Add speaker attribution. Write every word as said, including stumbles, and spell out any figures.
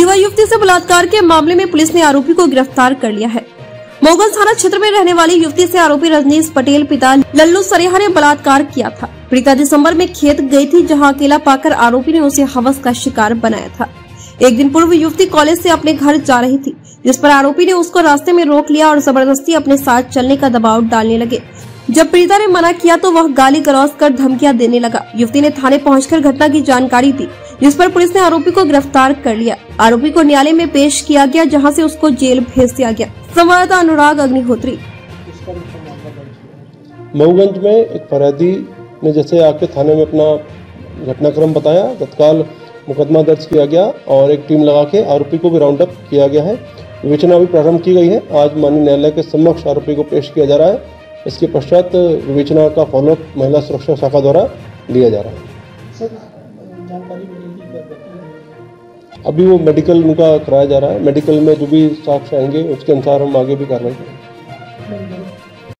Speaker 1: युवा युवती से बलात्कार के मामले में पुलिस ने आरोपी को गिरफ्तार कर लिया है। मोगल थाना क्षेत्र में रहने वाली युवती से आरोपी रजनीश पटेल पिता लल्लू सरेहा ने बलात्कार किया था। पीड़िता दिसंबर में खेत गई थी, जहां अकेला पाकर आरोपी ने उसे हवस का शिकार बनाया था। एक दिन पूर्व युवती कॉलेज से अपने घर जा रही थी, जिस पर आरोपी ने उसको रास्ते में रोक लिया और जबरदस्ती अपने साथ चलने का दबाव डालने लगे। जब पीड़िता ने मना किया तो वह गाली गलौज कर धमकियां देने लगा। युवती ने थाने पहुंचकर घटना की जानकारी दी, जिस पर पुलिस ने आरोपी को गिरफ्तार कर लिया। आरोपी को न्यायालय में पेश किया गया, जहां से उसको जेल भेज दिया गया। संवाददाता अनुराग अग्निहोत्री।
Speaker 2: मऊगंज में एक फरियादी ने जैसे आके थाने में अपना घटनाक्रम बताया, तत्काल मुकदमा दर्ज किया गया और एक टीम लगा के आरोपी को भी राउंड अप किया गया है। विवेचना भी प्रारंभ की गई है। आज माननीय न्यायालय के समक्ष आरोपी को पेश किया जा रहा है। इसके पश्चात विवेचना का फॉलोअप महिला सुरक्षा शाखा द्वारा लिया जा रहा है। अभी वो मेडिकल उनका कराया जा रहा है। मेडिकल में जो भी साक्ष्य आएंगे उसके अनुसार हम आगे भी कार्रवाई करेंगे।